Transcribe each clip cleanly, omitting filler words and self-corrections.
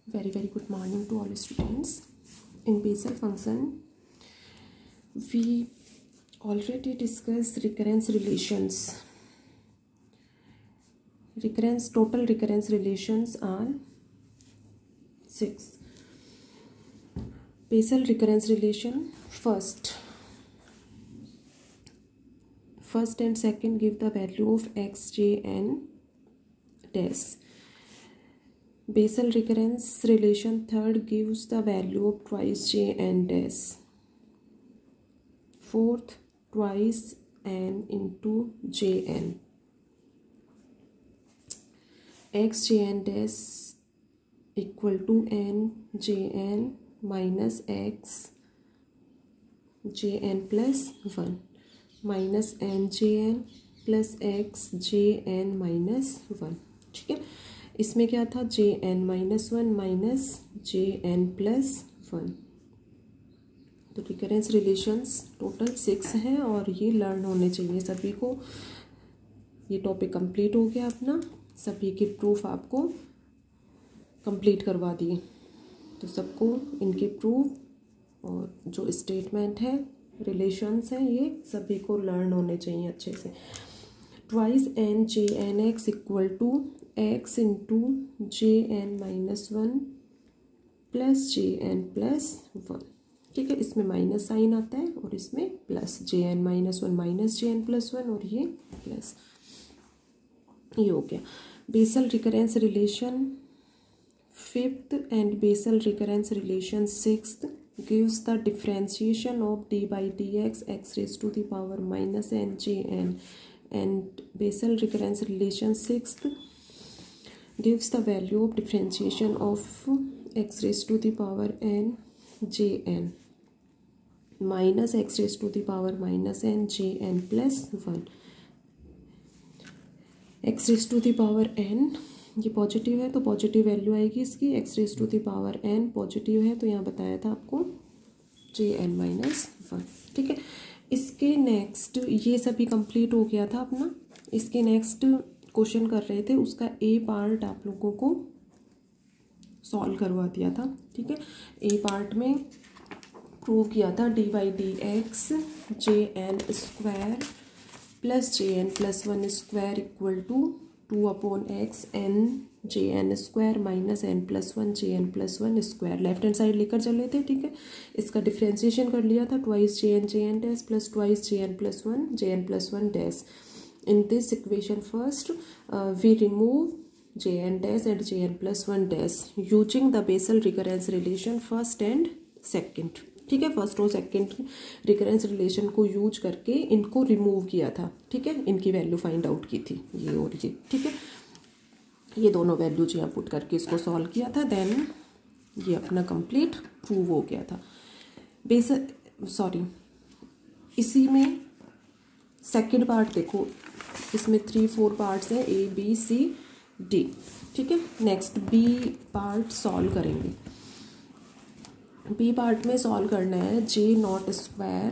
Very good morning to all students. In Bessel function, we already discussed recurrence relations. Total recurrence relations are 6. Bessel recurrence relation, first and second give the value of x, j and dash. Bessel recurrence relation, third gives the value of twice j and dash. Fourth, twice n into jn. X, j and dash equal to n jn minus x jn plus 1 minus n jn plus x jn minus 1. ठीक है, इसमें क्या था, jn minus 1 minus jn plus 1. तो recurrence relations total 6 हैं और ये learn होने चाहिए सभी को. ये टॉपिक कंप्लीट हो गया अपना, सभी के प्रूफ आपको कंप्लीट करवा दिए. तो सबको इनके प्रूफ और जो स्टेटमेंट है, रिलेशंस हैं, ये सभी को लर्न होने चाहिए अच्छे से. Twice N J N X equal to X into J N minus 1 plus J N plus 1. ठीक है, इसमें माइनस साइन आता है और इसमें plus. J N minus 1 minus J N plus 1 और ये प्लस. ये हो गया Bessel recurrence relation fifth and Bessel recurrence relation sixth gives the differentiation of d by dx x raised to the power minus n j n, and Bessel recurrence relation sixth gives the value of differentiation of x raised to the power n j n minus x raised to the power minus n j n plus 1. x raised to the power n ये positive है तो positive value आएगी इसकी. x raise to the power n positive है तो यहाँ बताया था आपको jn माइनस 1. ठीक है, इसके नेक्स्ट ये सभी कंप्लीट हो गया था अपना. इसके नेक्स्ट क्वेश्चन कर रहे थे, उसका ए पार्ट आप लोगों को सॉल्व करवा दिया था. ठीक है, ए पार्ट में प्रूव किया था D by D X J N square plus J N plus 1 square equal to 2 upon X N J N square minus N plus 1 J N plus 1 square. Left hand side लेकर चले थे. ठीक है, इसका differentiation कर लिया था. Twice J N dash plus twice J N plus 1 dash. In this equation first we remove J N dash and J N plus 1 dash using the Bessel recurrence relation first and second. ठीक है, first और second recurrence relation को use करके इनको remove किया था. ठीक है, इनकी वैल्यू फाइंड आउट की थी, ये और ये. ठीक है, ये दोनों वैल्यूज यहाँ पुट करके इसको सॉल्व किया था. देन ये अपना कंप्लीट प्रूव हो गया था. इसी में सेकेंड पार्ट देखो, इसमें 3-4 पार्ट्स हैं, ए बी सी डी. ठीक है, नेक्स्ट बी पार्ट सॉल्व करेंगे. बी पार्ट में सॉल्व करना है J not square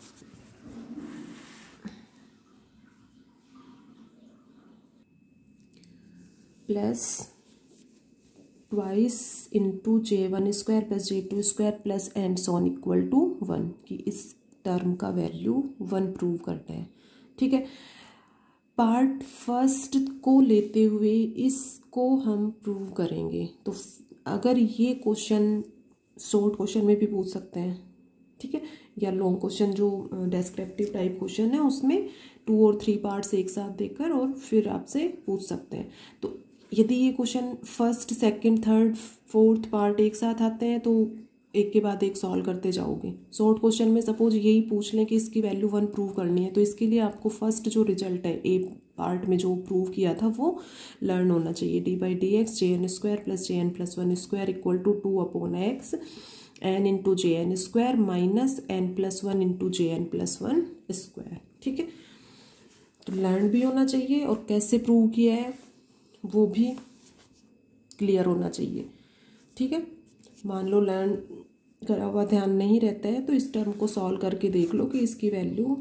plus twice into J 1 square plus J 2 square plus and so on equal to 1 कि इस टर्म का वैल्यू 1 प्रूव करना है. ठीक है, पार्ट फर्स्ट को लेते हुए इसको हम प्रूव करेंगे. तो अगर ये क्वेश्चन शॉर्ट क्वेश्चन में भी पूछ सकते हैं. ठीक है, या लॉन्ग क्वेश्चन जो डेस्क्रिप्टिव टाइप क्वेश्चन है उसमें 2 और 3 पार्ट्स एक साथ देकर और फिर आपसे पूछ सकते हैं. तो यदि ये question first second third fourth part एक साथ आते हैं तो एक के बाद एक सॉल्व करते जाओगे. शॉर्ट क्वेश्चन में सपोज यही पूछ लें कि इसकी वैल्यू 1 प्रूव करनी है, तो इसके लिए आपको फर्स्ट जो रिजल्ट है ए पार्ट में जो प्रूव किया था वो लर्न होना चाहिए. D by D X J N square plus J N plus 1 square equal to 2 upon X N into J N square minus N plus 1 into J N plus 1 square. ठीक है, तो learn भी होना चाहिए और कैसे प्रूव किया है वो भी क्लियर होना चाहिए. ठीक है, मान लो लर्न करा हुआ ध्यान नहीं रहता है तो इस टर्म को सॉल्व करके देख लो कि इसकी वैल्यू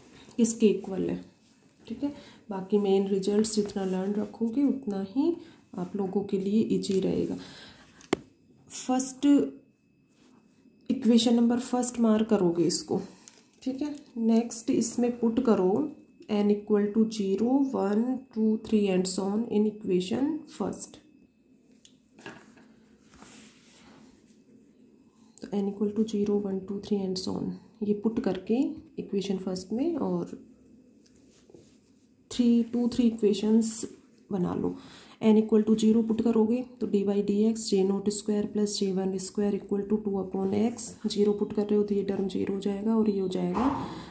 किसके इक्वल है. ठीक है, बाकी मेन रिजल्ट्स जितना लर्न रखोगे उतना ही आप लोगों के लिए इजी रहेगा। First equation number first mark करोगे इसको, ठीक है। नेक्स्ट इसमें पुट करो n equal to 0 1 2 3 and so on in equation first. तो n equal to 0 1 2 3 and so on ये पुट करके इक्वेशन फर्स्ट में और 3 इक्वेशंस बना लो। n इक्वल टू 0 पुट करोगे तो dy dx J not square plus J1 square equal to 2/x। 0 put कर रहे हो तो ये टर्म 0 हो जाएगा और ये हो जाएगा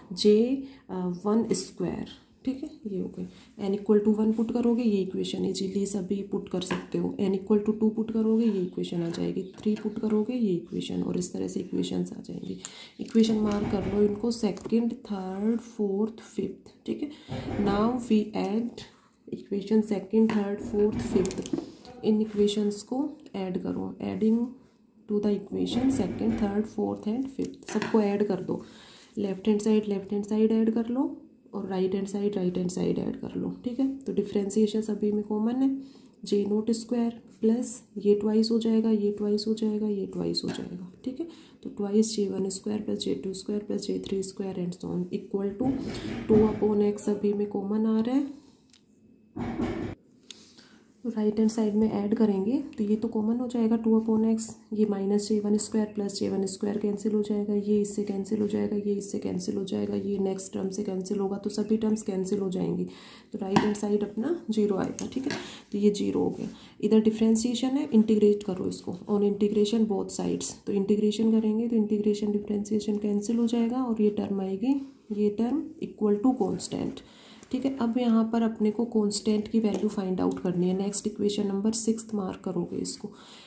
J1 स्क्वायर, ठीक है। ये हो गई। n इक्वल टू 1 पुट करोगे ये इक्वेशन इजीली सभी पुट कर सकते हो। n इक्वल टू 2 पुट करोगे ये इक्वेशन आ जाएगी। 3 पुट करोगे ये इक्वेशन, और इस तरह से इक्वेशंस आ जाएंगी। इक्वेशन मार्क कर लो इनको, सेकंड थर्ड फोर्थ फिफ्थ, ठीक है। Now we add equation second third fourth fifth, इन इक्वेशंस को ऐड करो। Adding to the equation second third fourth and fifth, सबको ऐड कर दो। लेफ्ट हैंड साइड ऐड कर लो और राइट हैंड साइड ऐड कर लो, ठीक है। तो डिफ्रेंसिएशन सभी में कॉमन है। जे नोट स्क्वायर प्लस ये ट्वाइस हो जाएगा, ये ट्वाइस हो जाएगा, ये ट्वाइस हो जाएगा, ठीक है। तो twice J1 square plus J2 square plus J3 square and so on equal to 2/x सभी में कॉमन आ रहा है। राइट हैंड साइड में ऐड करेंगे तो ये तो कॉमन हो जाएगा 2/x। ये minus J1 square plus J1 square cancel हो जाएगा, ये इससे कैंसिल हो जाएगा, ये इससे कैंसिल हो जाएगा, ये नेक्स्ट टर्म से कैंसिल होगा, तो सभी टर्म्स कैंसिल हो जाएंगी। तो राइट हैंड साइड अपना 0 आएगा, ठीक है। तो ये 0 हो गया। इधर डिफ्रेंसिएशन है, इंटीग्रेट करो इसको ऑन इंटीग्रेशन बोथ साइड्स। तो इंटीग्रेशन करेंगे तो इंटीग्रेशन डिफ्रेंसिएशन कैंसिल हो जाएगा और ये टर्म आएगी, ये टर्म इक्वल टू कॉन्स्टेंट, ठीक है। अब यहाँ पर अपने को कांस्टेंट की वैल्यू फाइंड आउट करनी है। नेक्स्ट इक्वेशन नंबर 6 मार्क करोगे इसको।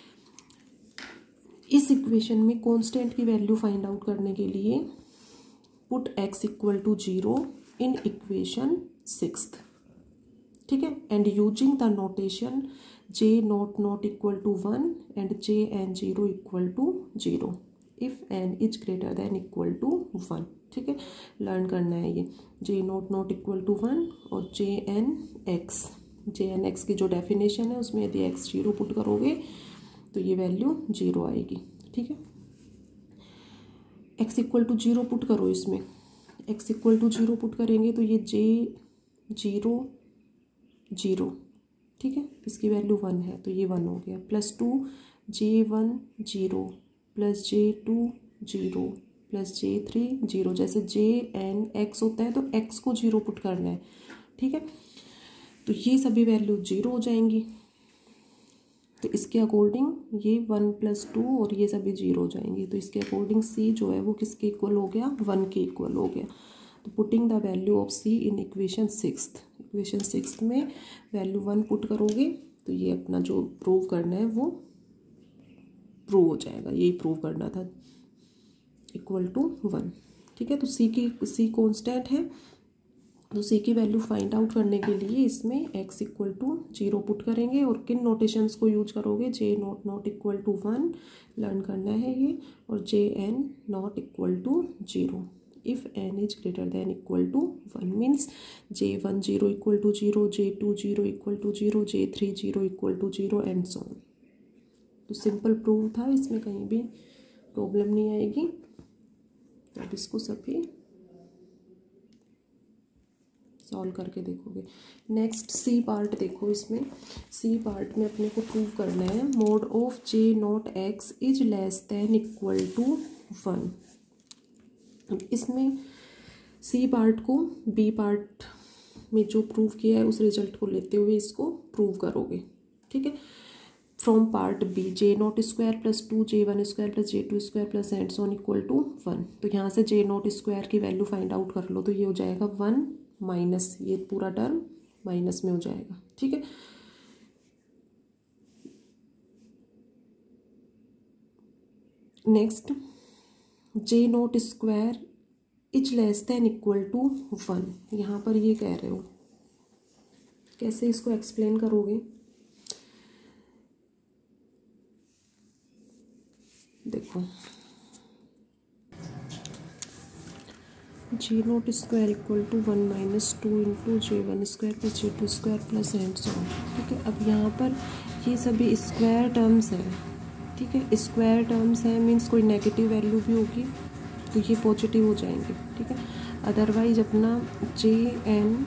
इस इक्वेशन में कांस्टेंट की वैल्यू फाइंड आउट करने के लिए put x equal to 0 in equation 6, ठीक है। And using the notation j not equal to 1 and Jn0 equal to 0 if n is greater than equal to 1, ठीक है। लर्न करना है ये जे नॉट इक्वल टू 1 और Jn x की जो डेफिनेशन है उसमें यदि x 0 पुट करोगे तो ये वैल्यू 0 आएगी, ठीक है। x इक्वल टू 0 पुट करो इसमें, x इक्वल टू 0 पुट करेंगे तो ये J0 0, ठीक है। इसकी वैल्यू 1 है तो ये 1 हो गया। Plus 2 J1 0 plus J2 0 plus J3 0। जैसे Jn x होता है तो x को 0 पुट करना है, ठीक है। तो ये सभी वैल्यू 0 हो जाएंगी। तो इसके अकॉर्डिंग ये 1 प्लस 2 और ये सभी 0 हो जाएंगी। तो इसके अकॉर्डिंग C जो है वो किसके इक्वल हो गया, 1 के इक्वल हो गया। तो putting the value of C in equation 6 में वैल्यू 1 पुट करोगे तो ये अपना जो प्रूव करना है वो प्रूव हो जाएगा। यही प्रूव करना था, इक्वल टू 1, ठीक है। तो C कांस्टेंट है तो C की वैल्यू फाइंड आउट करने के लिए इसमें x इक्वल टू 0 पुट करेंगे और किन नोटेशंस को यूज करोगे, J not equal to 1 learn करना है ये, और Jn not equal to 0 if n is greater than equal to 1 means J1 0 equal to 0, J2 0 equal to 0, J3 0 equal to 0 and so on. तो simple prove था, इसमें कहीं भी problem नहीं आएगी। अब इसको सभी सॉल्व करके देखोगे। नेक्स्ट सी पार्ट देखो, इसमें सी पार्ट में अपने को प्रूव करना है mod of J not x is less than equal to 1। अब इसमें सी पार्ट को बी पार्ट में जो प्रूव किया है उस रिजल्ट को लेते हुए इसको प्रूव करोगे, ठीक है। From part B J not square plus 2 J1 square plus J2 square plus and so on equal to 1। तो यहाँ से J नॉट स्क्वायर की वैल्यू फाइंड आउट कर लो तो ये हो जाएगा 1 माइनस ये पूरा टर्म माइनस में हो जाएगा, ठीक है। Next J not square is less than equal to 1। यहाँ पर ये कह रहे हो, कैसे इसको एक्सप्लेन करोगे। देखो J not square equal to 1 minus 2 into J1 square plus J2 square plus and so on, ठीक है। अब यहाँ पर ये सभी स्क्वायर टर्म्स हैं, ठीक है। स्क्वायर टर्म्स हैं मीन्स कोई नेगेटिव वैल्यू भी होगी तो ये पॉजिटिव हो जाएंगे, ठीक है। अदरवाइज अपना J N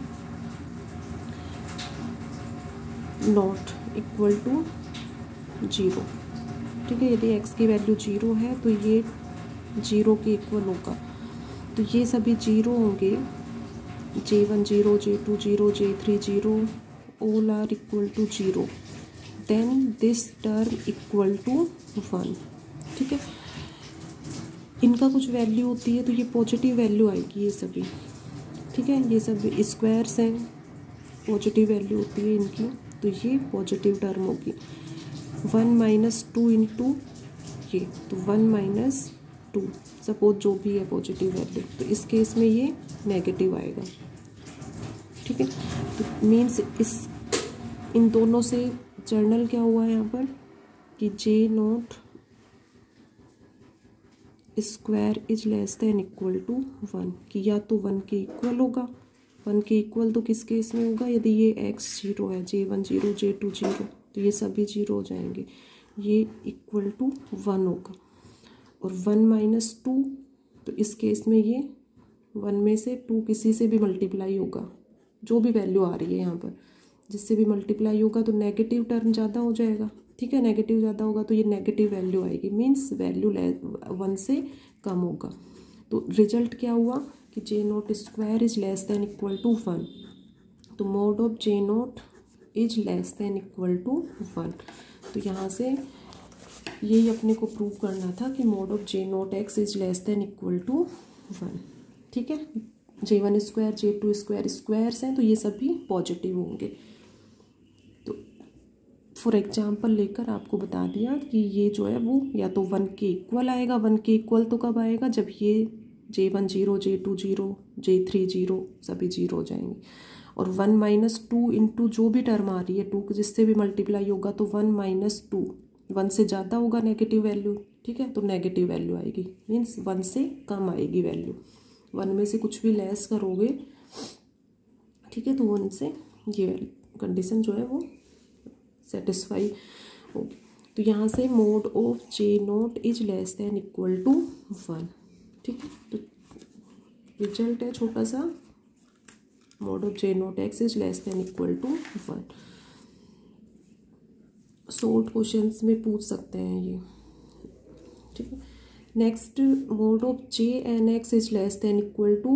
not equal to 0, ठीक है। यदि x की वैल्यू 0 है तो ये 0 के इक्वल होगा, तो ये सभी 0 होंगे। J1 0, J2 0, J3 0, all are equal to 0, then this term equal to 1, ठीक है। इनका कुछ वैल्यू होती है तो ये पॉजिटिव वैल्यू आएगी ये सभी, ठीक है। ये सभी स्क्वायर्स हैं, पॉजिटिव वैल्यू होती है इनकी, तो ये पॉजिटिव टर्म होगी। 1 - 2 इंटू ये, तो 1 - 2 सपोज जो भी है पॉजिटिव वैल्यू, तो इस केस में ये नेगेटिव आएगा, ठीक है। तो मीन्स इन दोनों से जर्नल क्या हुआ है यहाँ पर कि J not square is less than equal to 1, कि या तो 1 के इक्वल होगा। 1 के इक्वल तो किस केस में होगा, यदि ये x 0 है, J1 0, J2 0, तो ये सभी 0 हो जाएंगे, ये इक्वल टू 1 होगा। और 1 - 2, तो इस केस में ये 1 में से 2 किसी से भी मल्टीप्लाई होगा, जो भी वैल्यू आ रही है यहाँ पर जिससे भी मल्टीप्लाई होगा तो नेगेटिव टर्म ज़्यादा हो जाएगा, ठीक है। नेगेटिव ज़्यादा होगा तो ये नेगेटिव वैल्यू आएगी, मीन्स वैल्यू 1 से कम होगा। तो रिजल्ट क्या हुआ कि J not square is less than equal to 1, तो mod of J not is less than equal to 1। तो यहाँ से यही अपने को प्रूव करना था कि mod of J not X is less than equal to 1, ठीक है। J1 square J2 square squares हैं तो ये सभी पॉजिटिव होंगे। तो फॉर एग्जांपल लेकर आपको बता दिया कि ये जो है वो या तो 1 के इक्वल आएगा। 1 के इक्वल तो कब आएगा, जब ये J1 0, J2 0, J3 0 सभी 0 हो जाएंगे। और 1 - 2 इंटू जो भी टर्म आ रही है 2 जिससे भी मल्टीप्लाई होगा तो 1 - 2 1 से ज़्यादा होगा नेगेटिव वैल्यू, ठीक है। तो नेगेटिव वैल्यू आएगी, मीन्स 1 से कम आएगी वैल्यू। 1 में से कुछ भी लेस करोगे, ठीक है, तो 1 से ये कंडीशन जो है वो सेटिस्फाई होगी। तो यहाँ से mod of J not is less than equal to 1, ठीक है। तो रिजल्ट है छोटा सा, mod of J not X is less than equal to 1। Short questions में पूछ सकते हैं ये, ठीक है। Next, mod of J N X is less than equal to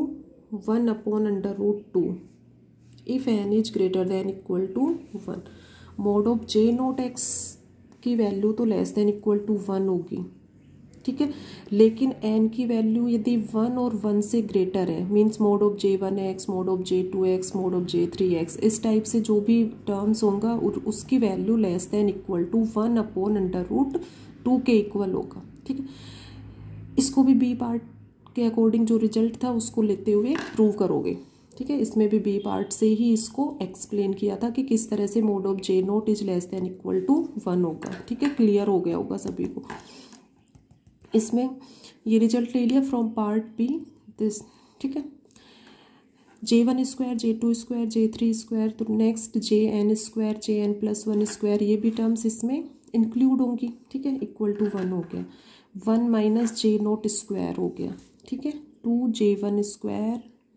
1/√2 if N is greater than equal to 1। Mod of J not X की value तो less than equal to 1 होगी, ठीक है। लेकिन एन की वैल्यू यदि 1 और 1 से ग्रेटर है, means mod of J1x, mod of J2x, mod of J3x, इस टाइप से जो भी टर्म्स होगा उसकी value less than equal to 1/√2 के इक्वल होगा, ठीक है। इसको भी बी पार्ट के अकॉर्डिंग जो रिजल्ट था उसको लेते हुए प्रूव करोगे, ठीक है। इसमें भी बी पार्ट से ही इसको एक्सप्लेन किया था कि किस तरह से mod of J not is less than equal to 1 होगा, ठीक है। क्लियर हो गया होगा सभी को। इसमें ये रिजल्ट ले लिया फ्रॉम पार्ट बी दिस, ठीक है। J1 square J2 square J3 square, तो next JN square JN+1 square, ये भी टर्म्स इसमें इंक्लूड होंगी, ठीक है। इक्वल टू 1 हो गया। 1 - जे नॉट स्क्वायर हो गया, ठीक है। 2J1 स्क्वायर,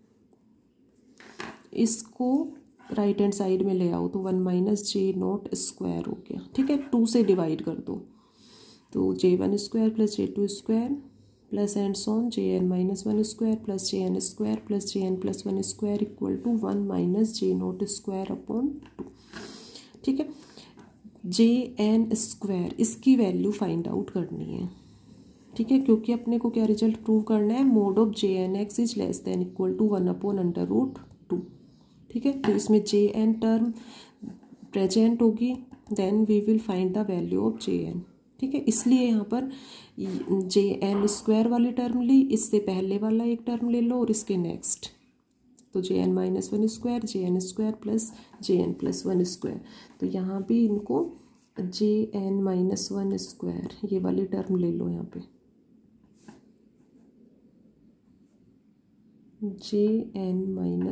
इसको राइट हैंड साइड में ले आओ तो 1 - जे नॉट स्क्वायर हो गया, ठीक है। 2 से डिवाइड कर दो तो J1 square plus J2 square plus and so on JN-1 square plus JN square plus JN+1 square equal to 1 - J not square upon 2, ठीक है। JN स्क्वायर, इसकी वैल्यू फाइंड आउट करनी है, ठीक है, क्योंकि अपने को क्या रिजल्ट प्रूव करना है, mod of JN(x) is less than equal to 1/√2, ठीक है। तो इसमें JN टर्म प्रेजेंट होगी, then we will find the value of JN, ठीक है। इसलिए यहाँ पर JN स्क्वायर वाली टर्म ली, इससे पहले वाला एक टर्म ले लो और इसके नेक्स्ट, तो JN-1 square JN square plus JN+1 square. तो यहाँ भी इनको JN-1 स्क्वायर ये वाली टर्म ले लो, यहाँ पे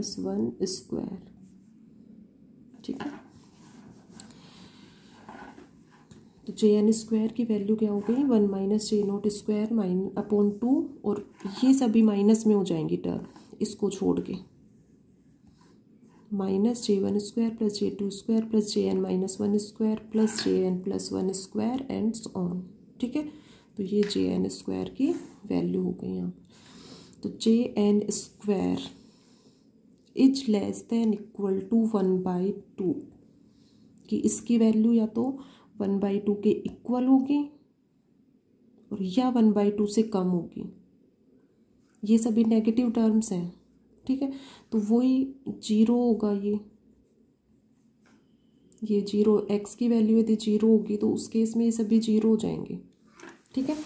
JN-1 स्क्वायर, ठीक है। तो जे एन स्क्वायर की वैल्यू क्या हो गई 1 minus J not square upon 2, और ये सभी माइनस में हो जाएंगी टर्म, इसको छोड़ के minus J one square plus J two square plus J N minus one square plus J N plus one square and on. ठीक है, तो ये जे एन स्क्वायर की वैल्यू हो गई यहाँ पर। तो J N square is less than equal to 1/2, कि इसकी वैल्यू या तो 1/2 के इक्वल होगी और या 1/2 से कम होगी। ये सभी नेगेटिव टर्म्स हैं। ठीक है, तो वही जीरो होगा, ये जीरो, एक्स की वैल्यू यदि जीरो होगी तो उस केस में ये सभी जीरो हो जाएंगे। ठीक है,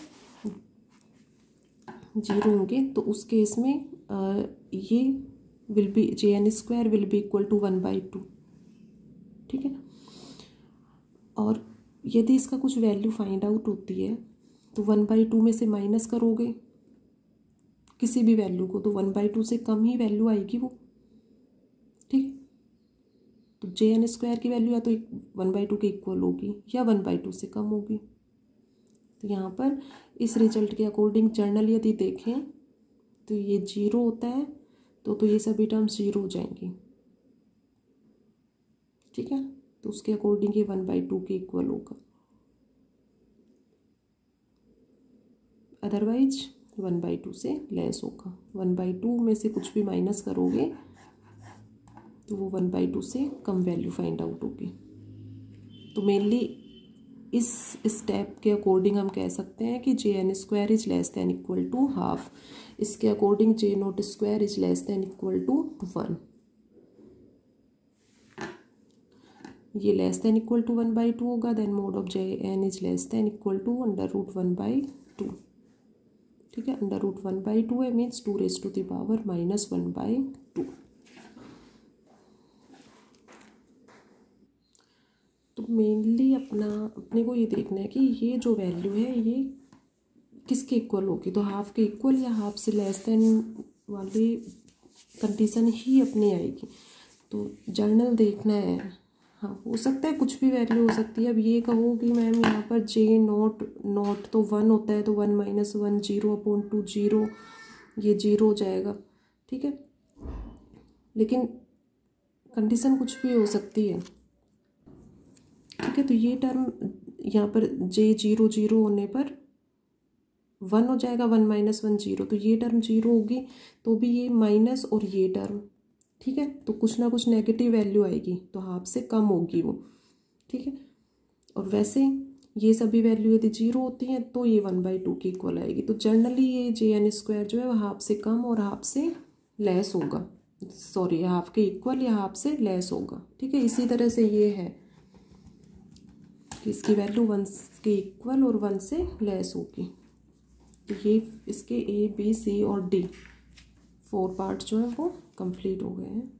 जीरो होंगे तो उस केस में ये will be J N square will be equal to 1/2। ठीक है, और यदि इसका कुछ वैल्यू फाइंड आउट होती है तो 1/2 में से माइनस करोगे किसी भी वैल्यू को तो 1/2 से कम ही वैल्यू आएगी वो। ठीक है, तो जे एन स्क्वायर की वैल्यू या तो 1/2 के इक्वल होगी या 1/2 से कम होगी। तो यहाँ पर इस रिजल्ट के अकॉर्डिंग जर्नल यदि देखें तो ये जीरो होता है तो ये सभी टर्म्स जीरो हो जाएंगी। ठीक है, तो उसके अकॉर्डिंग ये 1/2 के इक्वल होगा, अदरवाइज 1/2 से लेस होगा। 1/2 में से कुछ भी माइनस करोगे तो वो 1/2 से कम वैल्यू फाइंड आउट होगी। तो मेनली इस स्टेप के अकॉर्डिंग हम कह सकते हैं कि J N square is less than equal to half. इसके according J not square is less than equal to 1। ये लेस दैन इक्वल टू 1/2 होगा, then mod of J N is less than equal to √1/2। ठीक है, √1/2 है means 2⁻⁻⁻⁻²। तो mainly अपने को ये देखना है कि ये जो वैल्यू है ये किसके इक्वल होगी, तो हाफ के इक्वल या हाफ से लेस देन वाली कंडीशन ही अपनी आएगी। तो जर्नल देखना है। हाँ, हो सकता है कुछ भी वैल्यू हो सकती है। अब ये कहो कि मैम यहाँ पर जे नॉट तो 1 होता है तो 1 - 1 0/2 0, ये 0 हो जाएगा। ठीक है, लेकिन कंडीशन कुछ भी हो सकती है। ठीक है, तो ये टर्म यहाँ पर जे 0 0 होने पर 1 हो जाएगा, 1 - 1 0, तो ये टर्म 0 होगी तो भी ये माइनस और ये टर्म। ठीक है, तो कुछ ना कुछ नेगेटिव वैल्यू आएगी तो हाफ से कम होगी वो। ठीक है, और वैसे ये सभी वैल्यू यदि 0 होती हैं तो ये 1/2 की इक्वल आएगी। तो जनरली ये जे एन स्क्वायर जो है वो हाफ से कम और हाफ से लेस होगा, सॉरी हाफ के इक्वल या हाफ से लेस होगा। ठीक है, इसी तरह से ये है कि इसकी वैल्यू 1 के इक्वल और 1 से लेस होगी। तो ये इसके A B C और D 4 पार्ट जो है वो कंप्लीट हो गए हैं।